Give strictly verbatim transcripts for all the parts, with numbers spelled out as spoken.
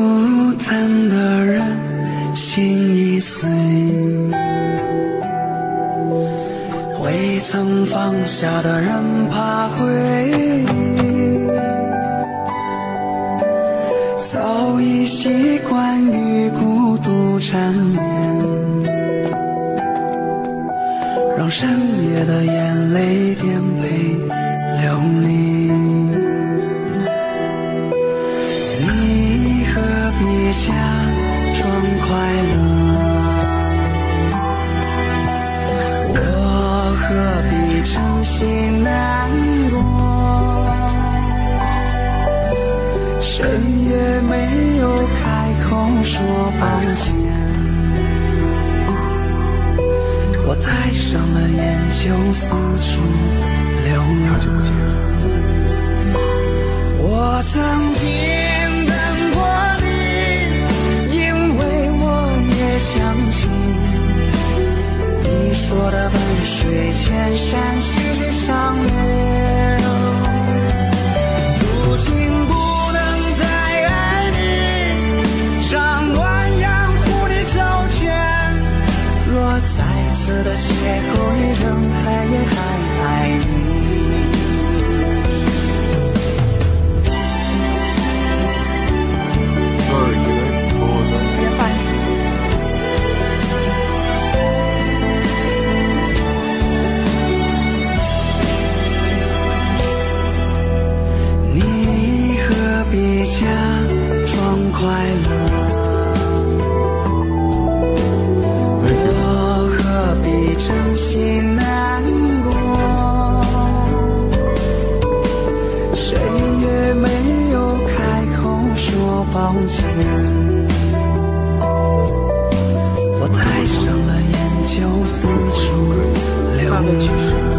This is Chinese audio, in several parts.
谈的人心已碎，未曾放下的人怕回忆，早已习惯于孤独缠绵，让深夜的眼泪颠沛流离。你何必假装快乐，我何必真心难过，谁也没有开口说抱歉，我戴上了眼就四处流浪。我曾经等过你，因为我也相信你说的万水千山细水长流。如今不能再爱你，让暖阳护你周全，若再次的邂逅于人海，也还爱你。你何必假装快乐，我何必真心难过，谁也没有开口说抱歉，我戴上了眼就四处流浪。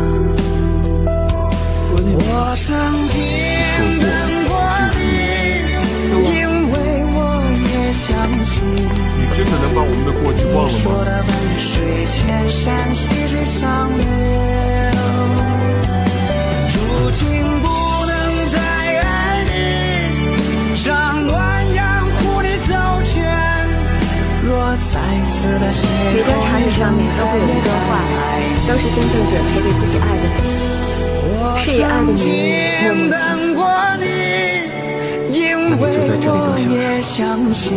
我曾经等过你，因为我也相信你真的能把我们的过去忘了吗？ 你说的万水千山细水长流，如今不能再爱你，让暖阳护你周全，若再次的邂逅， 每张茶纸上面都会有一段话，都是真正者写给自己爱的人，是以爱的名义默默倾因为我也相信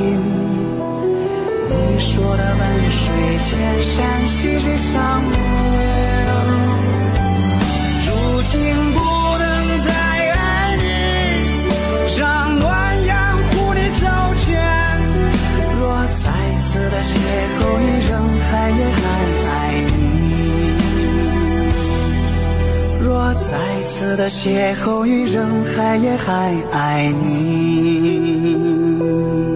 你说的万水千山细水长流，如今不能再爱你，让暖阳护你周全，若再次的邂逅于人海，也还爱你，若再次的邂逅于人海，也还爱你。